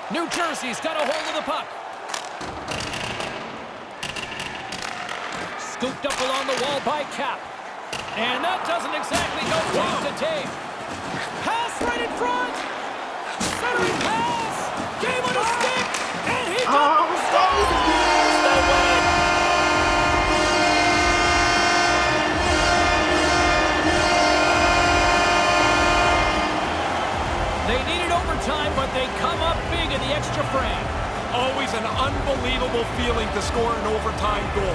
New Jersey's got a hold of the puck. Scooped up along the wall by Cap. And that doesn't exactly go tape to tape. Pass right in front. Centering pass. Game on a stick. And he scores the win. They needed overtime, but they come up big in the extra frame. Always an unbelievable feeling to score an overtime goal.